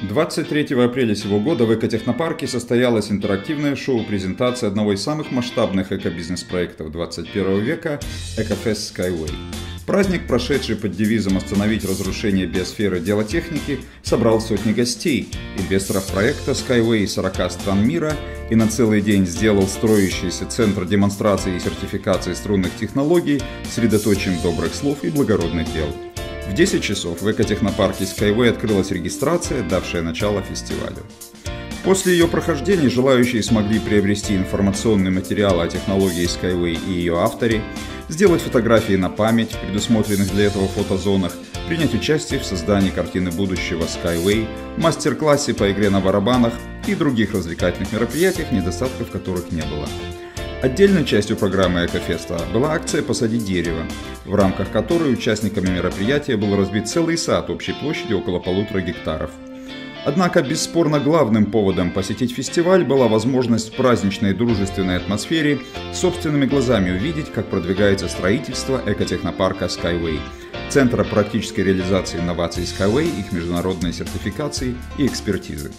23 апреля сего года в Экотехнопарке состоялось интерактивное шоу-презентация одного из самых масштабных экобизнес-проектов 21 века – Экофест Skyway. Праздник, прошедший под девизом «Остановить разрушение биосферы дело техники», собрал сотни гостей, инвесторов проекта Skyway из 40 стран мира и на целый день сделал строящийся центр демонстрации и сертификации струнных технологий средоточием добрых слов и благородных дел. В 10 часов в Экотехнопарке Skyway открылась регистрация, давшая начало фестивалю. После ее прохождения желающие смогли приобрести информационный материал о технологии Skyway и ее авторе, сделать фотографии на память в предусмотренных для этого фотозонах, принять участие в создании картины будущего Skyway, мастер-классе по игре на барабанах и других развлекательных мероприятиях, недостатков которых не было. Отдельной частью программы Экофеста была акция «Посади дерево», в рамках которой участниками мероприятия был разбит целый сад общей площадью около 1,5 гектаров. Однако, бесспорно главным поводом посетить фестиваль была возможность в праздничной и дружественной атмосфере собственными глазами увидеть, как продвигается строительство экотехнопарка Skyway, центра практической реализации инноваций Skyway, их международной сертификации и экспертизы.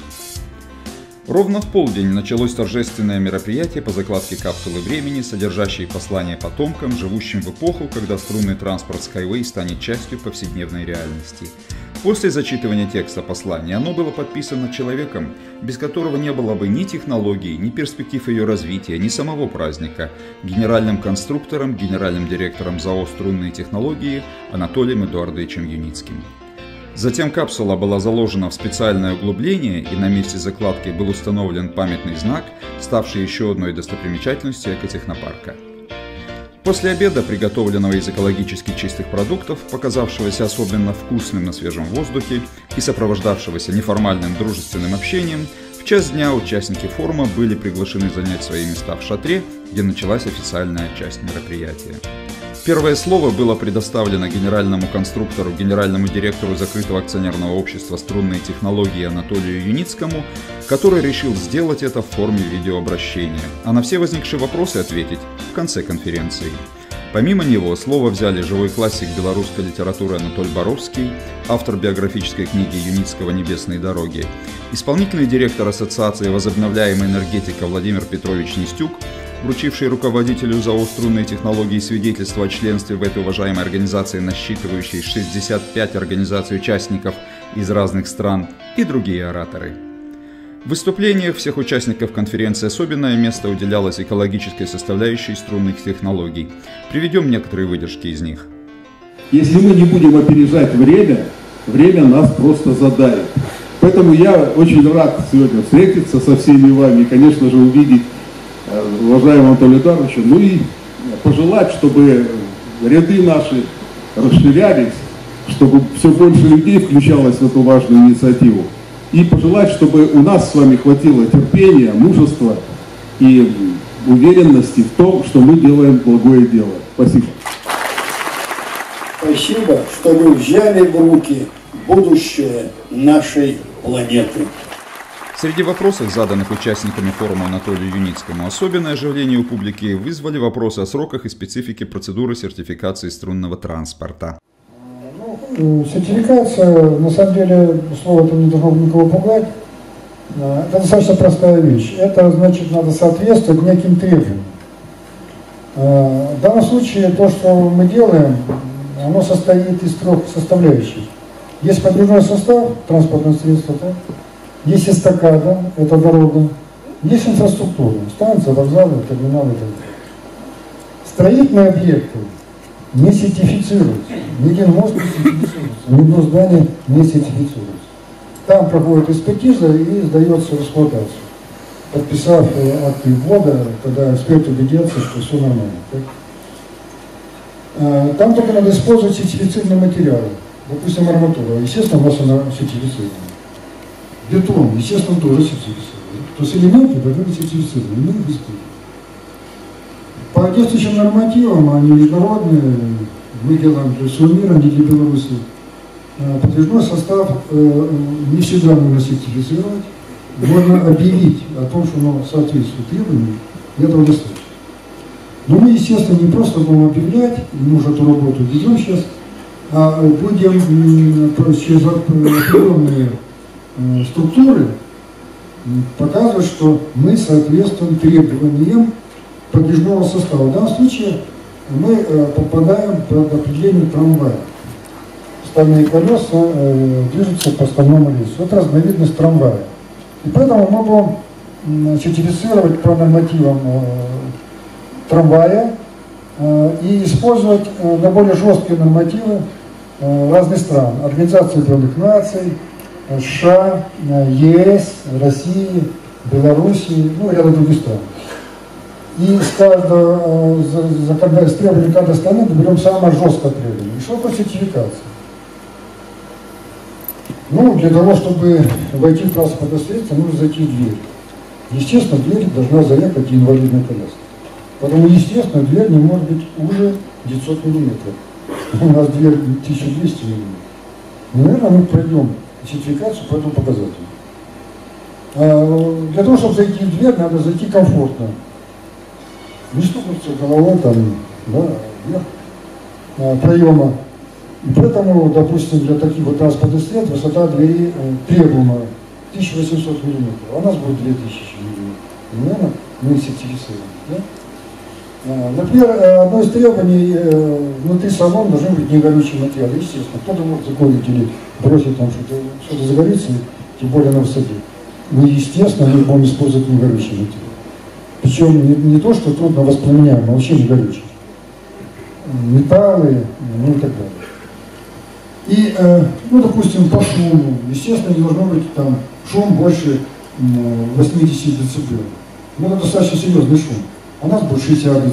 Ровно в полдень началось торжественное мероприятие по закладке капсулы времени, содержащей послание потомкам, живущим в эпоху, когда струнный транспорт Skyway станет частью повседневной реальности. После зачитывания текста послания оно было подписано человеком, без которого не было бы ни технологий, ни перспектив ее развития, ни самого праздника, генеральным конструктором, генеральным директором ЗАО «Струнные технологии» Анатолием Эдуардовичем Юницким. Затем капсула была заложена в специальное углубление, и на месте закладки был установлен памятный знак, ставший еще одной достопримечательностью экотехнопарка. После обеда, приготовленного из экологически чистых продуктов, показавшегося особенно вкусным на свежем воздухе и сопровождавшегося неформальным дружественным общением, в час дня участники форума были приглашены занять свои места в шатре, где началась официальная часть мероприятия. Первое слово было предоставлено генеральному конструктору, генеральному директору закрытого акционерного общества «Струнные технологии» Анатолию Юницкому, который решил сделать это в форме видеообращения, а на все возникшие вопросы ответить в конце конференции. Помимо него слово взяли живой классик белорусской литературы Анатоль Боровский, автор биографической книги Юницкого «Небесные дороги», исполнительный директор Ассоциации возобновляемой энергетики Владимир Петрович Нестюк, вручивший руководителю ЗАО «Струнные технологии» свидетельство о членстве в этой уважаемой организации, насчитывающей 65 организаций-участников из разных стран, и другие ораторы. В выступлениях всех участников конференции особенное место уделялось экологической составляющей струнных технологий. Приведем некоторые выдержки из них. Если мы не будем опережать время нас просто задавит. Поэтому я очень рад сегодня встретиться со всеми вами и, конечно же, увидеть уважаемого Анатолия Эдуардовича, ну и пожелать, чтобы ряды наши расширялись, чтобы все больше людей включалось в эту важную инициативу. И пожелать, чтобы у нас с вами хватило терпения, мужества и уверенности в том, что мы делаем благое дело. Спасибо. Спасибо, что вы взяли в руки будущее нашей планеты. Среди вопросов, заданных участниками форума Анатолию Юницкому, особенное оживление у публики вызвали вопросы о сроках и специфике процедуры сертификации струнного транспорта. Сертификация, на самом деле, слово это не должно никого пугать. Это достаточно простая вещь. Это значит, надо соответствовать неким требованиям. В данном случае то, что мы делаем, оно состоит из 3 составляющих. Есть подвижной состав, транспортное средство, да? Есть эстакада, это дорога, есть инфраструктура, станция, вокзалы, терминалы и так далее. Строительные объекты не сертифицируются, ни один мост не сертифицируется, ни одно здание не сертифицируется. Там проходит экспертиза и сдается в эксплуатацию. Подписав акты ввода, тогда эксперт убедится, что все нормально. Так? Там только надо использовать сертифицированные материалы, допустим, арматура, естественно, у нас она сертифицирована. Бетон, естественно, тоже сертифицирован. То есть элементы должны быть сертифицированы, мы их используем. По действующим нормативам, они международные, мы делаем для всего мира, не для Беларуси. Подвижной состав не всегда нужно сертифицировать, можно объявить о том, что оно соответствует требованиям, и этого достаточно. Но мы, естественно, не просто будем объявлять, мы уже эту работу ведем сейчас, а будем через определенные структуры показывают, что мы соответствуем требованиям подвижного состава. В данном случае мы попадаем под определение трамвая. Стальные колеса движутся по стальному рельсу. Это разновидность трамвая. И поэтому мы будем сертифицировать по нормативам трамвая и использовать наиболее жесткие нормативы разных стран. Организации Объединенных Наций, США, ЕС, России, Белоруссии, ну и ряда других стран. И с каждого, с требований каждой страны мы берем самое жесткое требование. И что такое сертификация? Ну, для того, чтобы войти в транспортное средство, нужно зайти в дверь. Естественно, в дверь должна заехать инвалидная коляска. Поэтому, естественно, дверь не может быть уже 900 миллиметров. У нас дверь 1200 миллиметров. Наверное, мы пройдем сертификацию по этому показателю. Для того, чтобы зайти в дверь, надо зайти комфортно. Не стукнуться головой там, да, вверх проема. И поэтому, допустим, для таких вот транспортных средств высота двери требуемая 1800 мм. А у нас будет 2000 мм. Наверное, мы сертифицируем. Да? Например, одно из требований внутри салона должны быть негорючие материалы. Естественно, кто-то может закурить или бросить там что-то загорится, тем более на высоте. Мы, естественно, мы будем использовать негорючие материалы. Причем не то, что трудно воспламеняемо, а вообще негорючие. Металлы, ну и так далее. И, ну, допустим, по шуму, естественно, не должно быть там шум больше 80 дБ. Ну, это достаточно серьезный шум. У нас будет 60 дБ.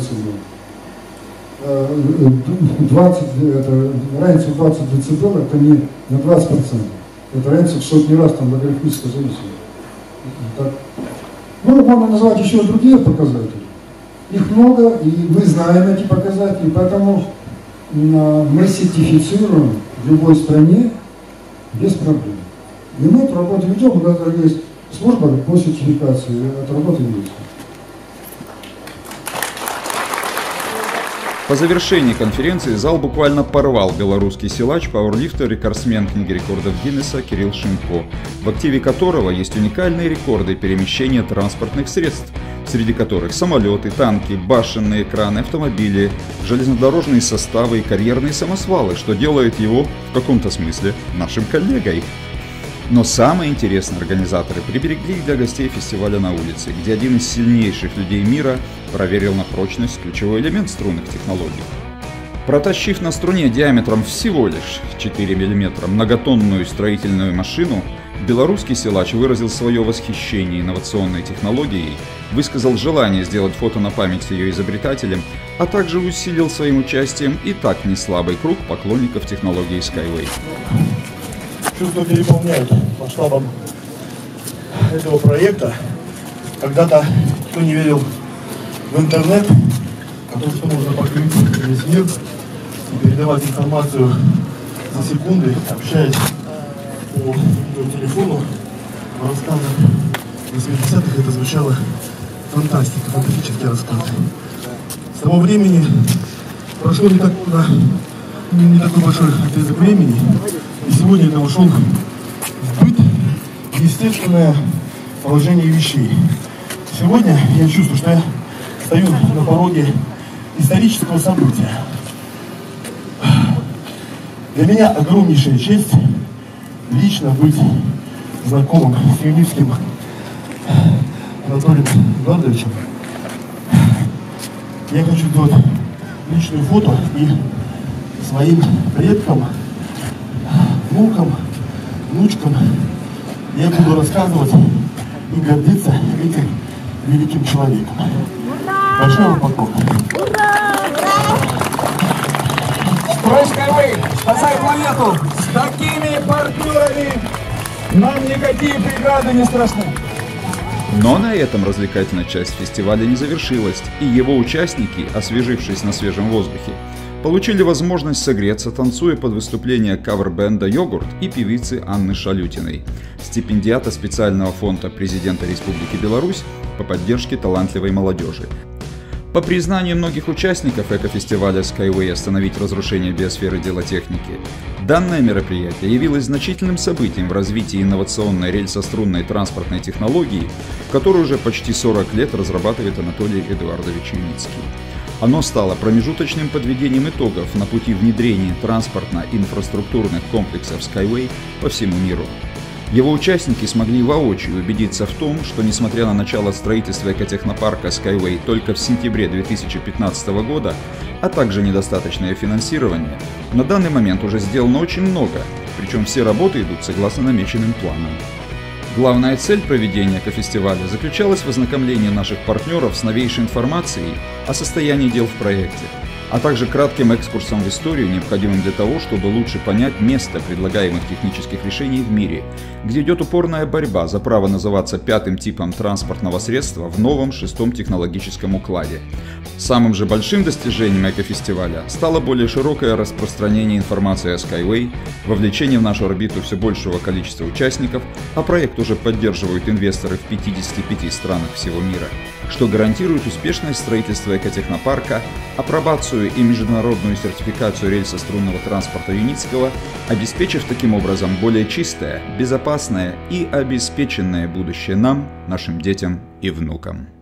20, разница в 20 дБ это не на 20%. Это разница в сотни раз там логарифмической зависимости. Ну, можно назвать еще другие показатели. Их много, и мы знаем эти показатели, поэтому мы сертифицируем в любой стране без проблем. И мы эту работу ведем, у нас даже есть служба по сертификации, эта работа есть. По завершении конференции зал буквально порвал белорусский силач, пауэрлифтер, рекордсмен книги рекордов Гиннесса Кирилл Шимко, в активе которого есть уникальные рекорды перемещения транспортных средств, среди которых самолеты, танки, башенные экраны, автомобили, железнодорожные составы и карьерные самосвалы, что делает его, в каком-то смысле, нашим коллегой. Но самое интересное организаторы приберегли для гостей фестиваля на улице, где один из сильнейших людей мира проверил на прочность ключевой элемент струнных технологий. Протащив на струне диаметром всего лишь 4 мм многотонную строительную машину, белорусский силач выразил свое восхищение инновационной технологией, высказал желание сделать фото на память ее изобретателям, а также усилил своим участием и так неслабый круг поклонников технологии Skyway. Чувства переполняют масштабом этого проекта. Когда-то кто не верил в интернет, о том, что можно покрыть весь мир и передавать информацию за секунды, общаясь по телефону, по рассказам 80-х, это звучало фантастика, фантастические рассказы. С того времени прошло не такой большой отрезок времени, и сегодня это вошел в быт, естественное положение вещей. Сегодня я чувствую, что я стою на пороге исторического события. Для меня огромнейшая честь лично быть знакомым с Юницким Анатолием Эдуардовичем. Я хочу сделать личное фото и своим предкам, внукам, внучкам я буду рассказывать и гордиться этим великим человеком. Большой вам поклон. Строй Skyway, спасай планету! С такими партнерами нам никакие преграды не страшны. Но на этом развлекательная часть фестиваля не завершилась, и его участники, освежившись на свежем воздухе, получили возможность согреться, танцуя под выступление кавер-бенда «Йогурт» и певицы Анны Шалютиной, стипендиата специального фонда президента Республики Беларусь по поддержке талантливой молодежи. По признанию многих участников экофестиваля Skyway «Остановить разрушение биосферы делотехники», данное мероприятие явилось значительным событием в развитии инновационной рельсострунной транспортной технологии, которую уже почти 40 лет разрабатывает Анатолий Эдуардович Юницкий. Оно стало промежуточным подведением итогов на пути внедрения транспортно-инфраструктурных комплексов Skyway по всему миру. Его участники смогли воочию убедиться в том, что несмотря на начало строительства экотехнопарка Skyway только в сентябре 2015 года, а также недостаточное финансирование, на данный момент уже сделано очень много, причем все работы идут согласно намеченным планам. Главная цель проведения экофестиваля заключалась в ознакомлении наших партнеров с новейшей информацией о состоянии дел в проекте, а также кратким экскурсом в историю, необходимым для того, чтобы лучше понять место предлагаемых технических решений в мире, где идет упорная борьба за право называться пятым типом транспортного средства в новом шестом технологическом укладе. Самым же большим достижением экофестиваля стало более широкое распространение информации о Skyway, вовлечение в нашу орбиту все большего количества участников, а проект уже поддерживают инвесторы в 55 странах всего мира, что гарантирует успешность строительства экотехнопарка, апробацию и международную сертификацию рельсострунного транспорта Юницкого, обеспечив таким образом более чистое, безопасное и обеспеченное будущее нам, нашим детям и внукам.